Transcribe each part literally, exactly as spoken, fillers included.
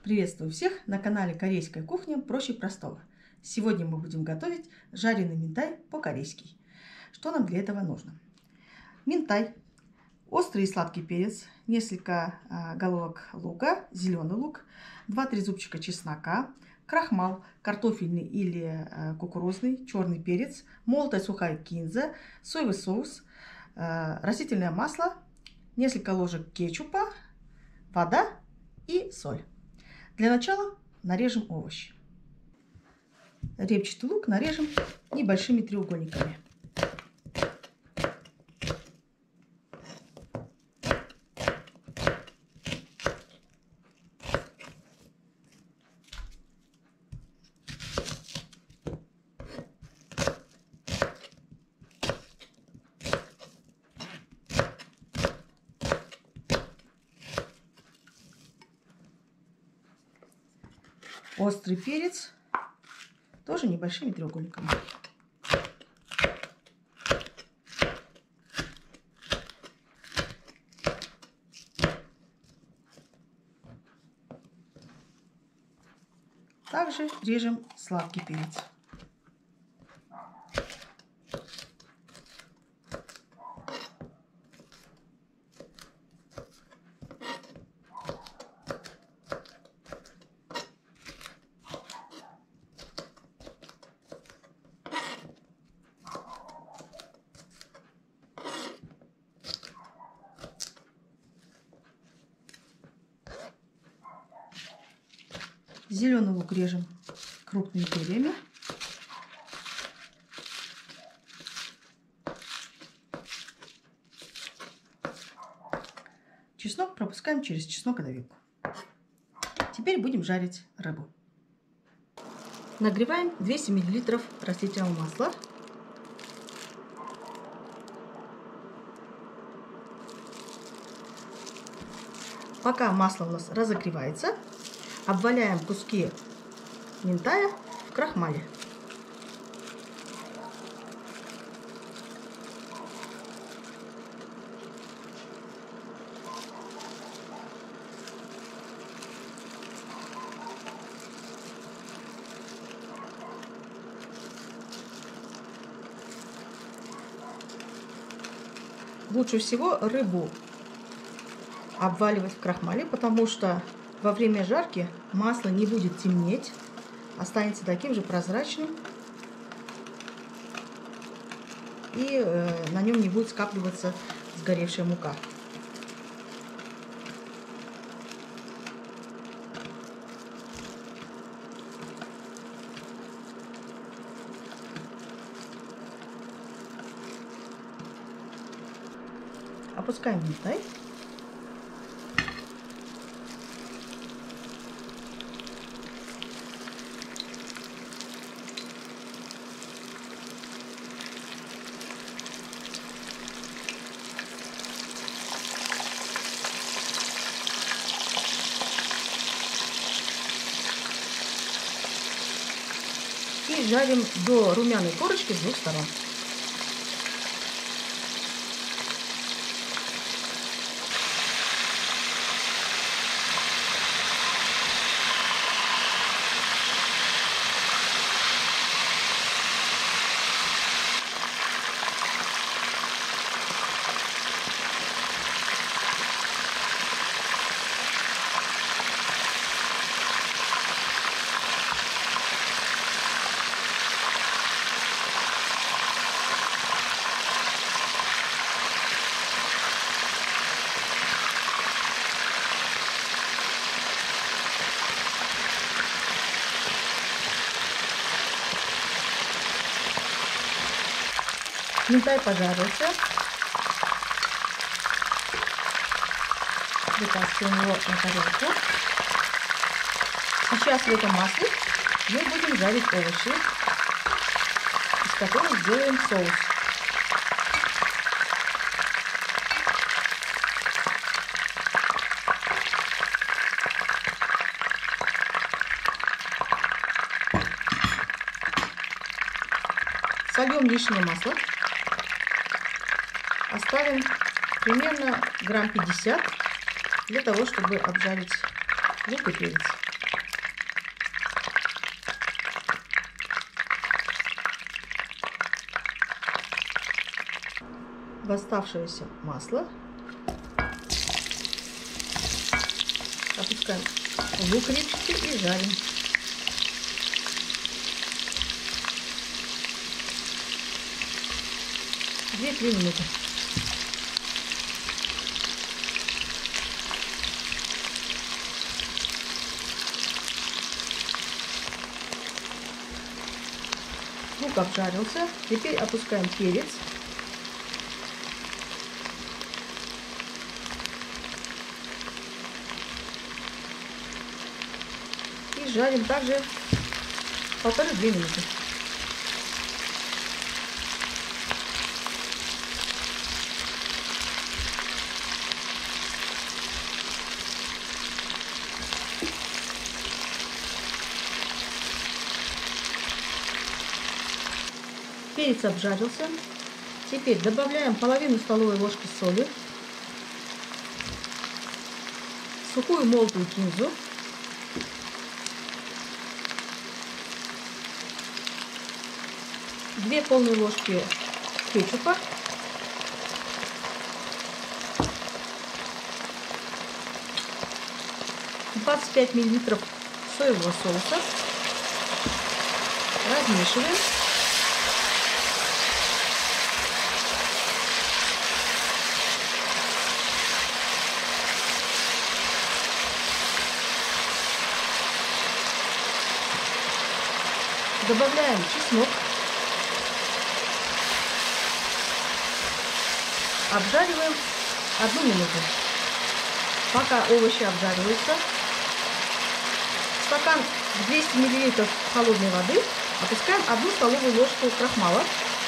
Приветствую всех на канале Корейская кухня проще простого. Сегодня мы будем готовить жареный минтай по-корейски. Что нам для этого нужно? Минтай, острый и сладкий перец, несколько а, головок лука, зеленый лук, два-три зубчика чеснока, крахмал, картофельный или а, кукурузный, черный перец, молотая сухая кинза, соевый соус, а, растительное масло, несколько ложек кетчупа, вода и соль. Для начала нарежем овощи. Репчатый лук нарежем небольшими треугольниками. Острый перец тоже небольшими треугольниками. Также режем сладкий перец. Зеленый лук режем крупными перьями. Чеснок пропускаем через чеснокодавилку. Теперь будем жарить рыбу. Нагреваем двести миллилитров растительного масла. Пока масло у нас разогревается, обваляем куски минтая в крахмале. Лучше всего рыбу обваливать в крахмале, потому что во время жарки масло не будет темнеть, останется таким же прозрачным, и э, на нем не будет скапливаться сгоревшая мука. Опускаем минтай. И жарим до румяной корочки с двух сторон. Минтай пожарился. Вытаскиваем его на тарелку. Сейчас в этом масле мы будем жарить овощи, из которых сделаем соус. Сольем лишнее масло. Оставим примерно грамм пятьдесят для того, чтобы обжарить лук и перец. в оставшееся масло опускаем лук репчатый и жарим. две-три минуты. Лук обжарился. Теперь опускаем перец. И жарим также полторы-две минуты. Перец обжарился. Теперь добавляем половину столовой ложки соли, сухую молотую кинзу, две полные ложки кетчупа, двадцать пять миллилитров соевого соуса. Размешиваем. Добавляем чеснок. Обжариваем одну минуту. Пока овощи обжариваются, в стакан двести миллилитров холодной воды опускаем одну столовую ложку крахмала.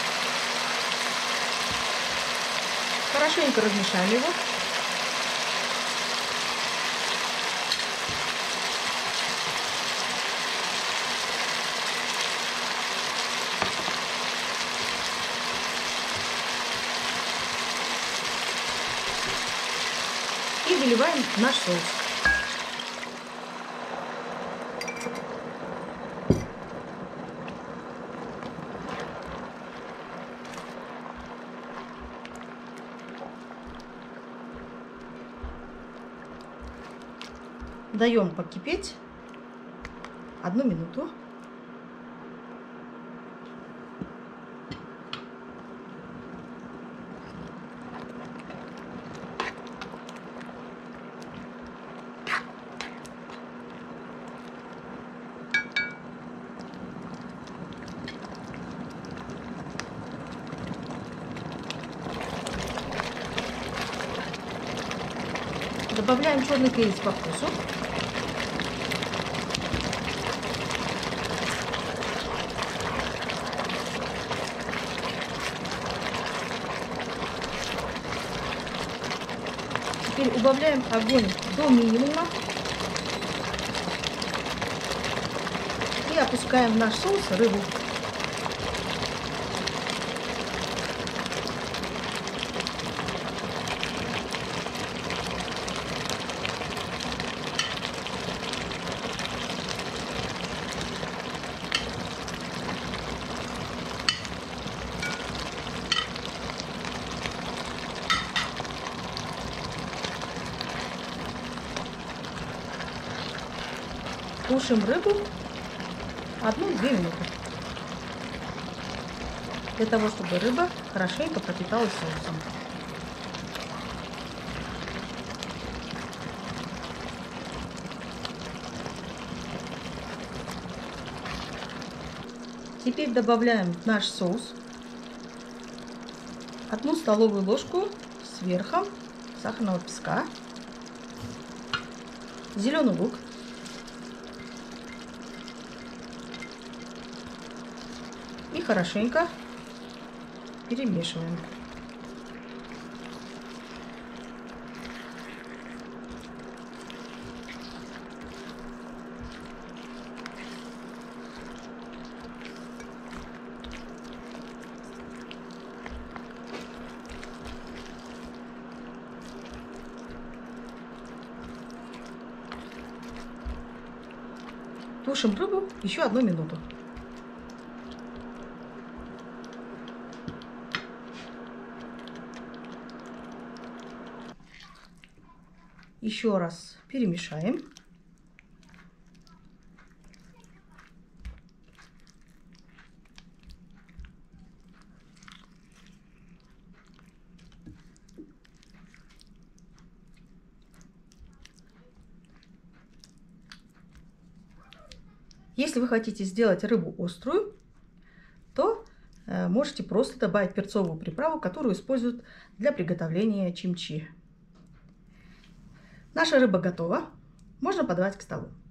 Хорошенько размешаем его. И выливаем наш соус. Даем покипеть одну минуту. Добавляем черный перец по вкусу. Теперь убавляем огонь до минимума и опускаем в наш соус рыбу. Тушим рыбу одну-две минуты, для того, чтобы рыба хорошенько пропиталась соусом. Теперь добавляем в наш соус одну столовую ложку с верхом сахарного песка, зеленый лук, и хорошенько перемешиваем. Тушим рыбу еще одну минуту. Еще раз перемешаем. Если вы хотите сделать рыбу острую, то э, можете просто добавить перцовую приправу, которую используют для приготовления чимчи. Наша рыба готова. Можно подавать к столу.